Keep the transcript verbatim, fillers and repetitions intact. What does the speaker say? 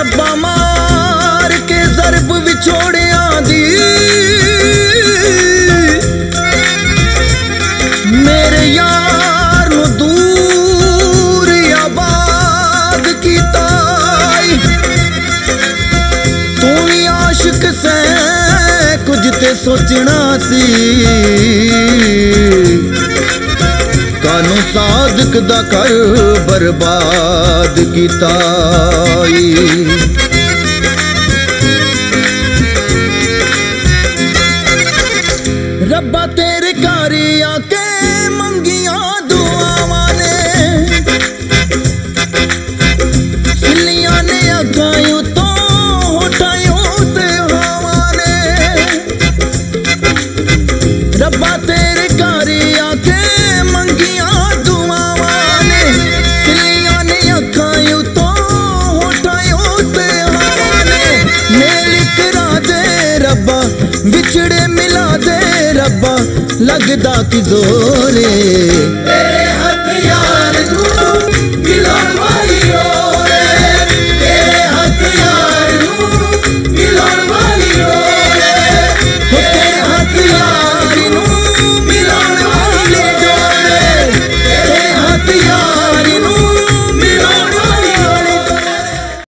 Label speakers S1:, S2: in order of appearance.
S1: रब्बा मार के ज़रब विछोड़ियां दी मेरे यार नू दूर आबाद कीता तू भी आशिक सै कुछ ते सोचना सी कानू सादिक दा कर बर्बाद कीता रब्बा तेरे घर आके मंगिया दुआवां ने सिलियां ने अगायूं तो होठायूं ते हवां ने रब्बा तेरे घर आके मंगिया दुआवां ने सिलियां ने अगायूं तो होठायूं ते हवां ने मेल करा दे रब्बा विछड़े मिला दे रब्बा लगदा कि जोरे तेरे हथ यार तू गिला